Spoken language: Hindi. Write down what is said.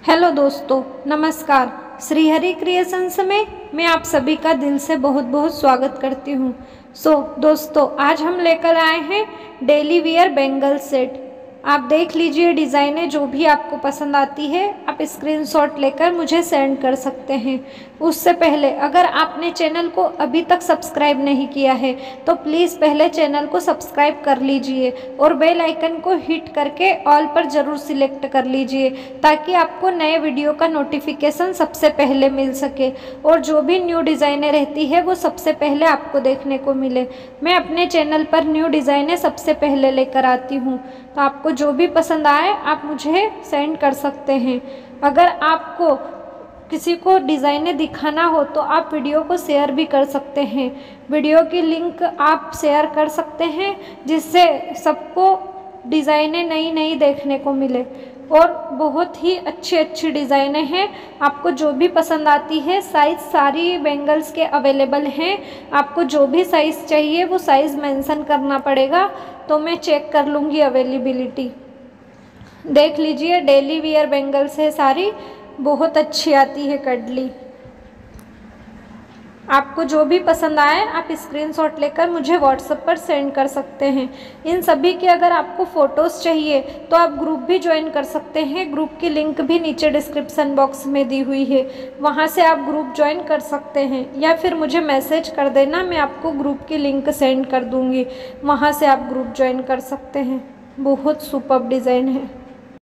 हेलो दोस्तों, नमस्कार। श्री हरि क्रिएशंस में मैं आप सभी का दिल से बहुत बहुत स्वागत करती हूँ। दोस्तों, आज हम लेकर आए हैं डेली वियर बैंगल सेट। आप देख लीजिए डिज़ाइनें, जो भी आपको पसंद आती है आप स्क्रीनशॉट लेकर मुझे सेंड कर सकते हैं। उससे पहले अगर आपने चैनल को अभी तक सब्सक्राइब नहीं किया है तो प्लीज़ पहले चैनल को सब्सक्राइब कर लीजिए और बेल आइकन को हिट करके ऑल पर ज़रूर सिलेक्ट कर लीजिए, ताकि आपको नए वीडियो का नोटिफिकेशन सबसे पहले मिल सके और जो भी न्यू डिज़ाइनें रहती है वो सबसे पहले आपको देखने को मिले। मैं अपने चैनल पर न्यू डिज़ाइनें सबसे पहले लेकर आती हूँ, तो आपको जो भी पसंद आए आप मुझे सेंड कर सकते हैं। अगर आपको किसी को डिज़ाइनें दिखाना हो तो आप वीडियो को शेयर भी कर सकते हैं। वीडियो की लिंक आप शेयर कर सकते हैं, जिससे सबको डिज़ाइनें नई नई देखने को मिले। और बहुत ही अच्छी अच्छी डिज़ाइनें हैं, आपको जो भी पसंद आती है। साइज़ सारी बैंगल्स के अवेलेबल हैं। आपको जो भी साइज़ चाहिए वो साइज़ मेंशन करना पड़ेगा, तो मैं चेक कर लूँगी अवेलेबिलिटी। देख लीजिए, डेली वियर बैंगल्स है सारी, बहुत अच्छी आती है कडली। आपको जो भी पसंद आए आप स्क्रीनशॉट लेकर मुझे व्हाट्सएप पर सेंड कर सकते हैं। इन सभी के अगर आपको फ़ोटोज़ चाहिए तो आप ग्रुप भी ज्वाइन कर सकते हैं। ग्रुप की लिंक भी नीचे डिस्क्रिप्शन बॉक्स में दी हुई है, वहाँ से आप ग्रुप ज्वाइन कर सकते हैं, या फिर मुझे मैसेज कर देना, मैं आपको ग्रुप की लिंक सेंड कर दूँगी, वहाँ से आप ग्रुप ज्वाइन कर सकते हैं। बहुत सुपर्ब डिज़ाइन है।